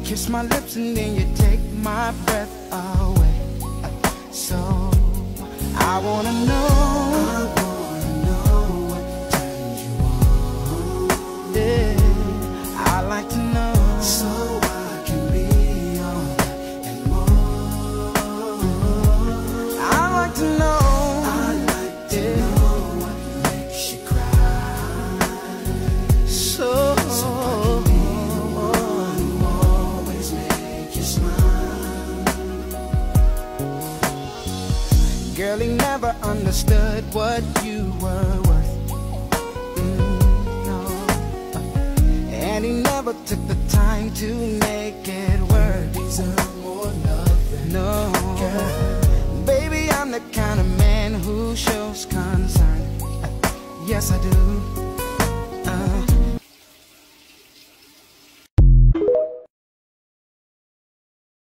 kiss my lips and then you take my breath away. So I wanna know what turns you on. Yeah, I like to know, so I can be all that and more. I like to know. Girl, he never understood what you were worth. No. And he never took the time to make it work. Deserve more love than no. Girl, baby, I'm the kind of man who shows concern. Yes, I do.